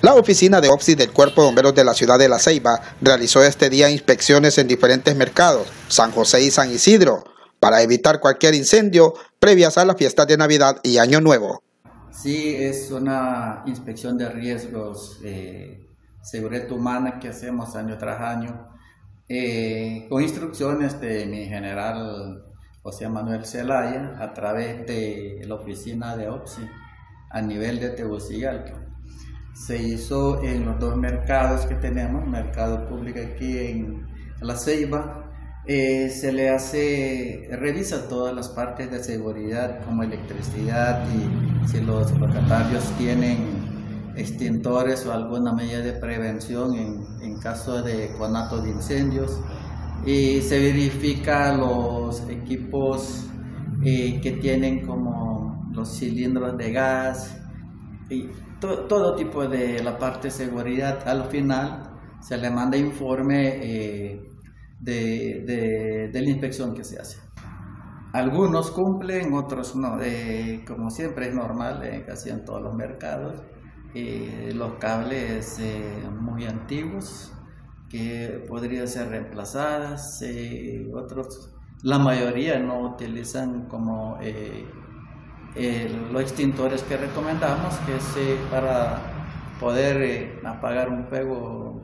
La oficina de OPSI del Cuerpo de Bomberos de la ciudad de La Ceiba realizó este día inspecciones en diferentes mercados, San José y San Isidro, para evitar cualquier incendio previas a las fiestas de Navidad y Año Nuevo. Sí, es una inspección de riesgos, seguridad humana que hacemos año tras año, con instrucciones de mi general José Manuel Zelaya a través de la oficina de OPSI a nivel de Tegucigalpa. Se hizo en los dos mercados que tenemos, mercado público aquí en La Ceiba. Se le revisa todas las partes de seguridad como electricidad y si los locatarios tienen extintores o alguna medida de prevención en caso de conato de incendios, y se verifica los equipos que tienen como los cilindros de gas y todo tipo de la parte de seguridad. Al final se le manda informe de la inspección que se hace. Algunos cumplen, otros no. Como siempre es normal casi en todos los mercados. Los cables muy antiguos que podrían ser reemplazadas, otros, la mayoría no utilizan como los extintores que recomendamos, que es para poder apagar un fuego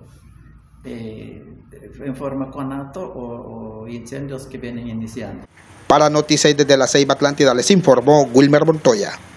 en forma conato o incendios que vienen iniciando. Para Noticias desde La Ceiba, Atlántida, les informó Wilmer Montoya.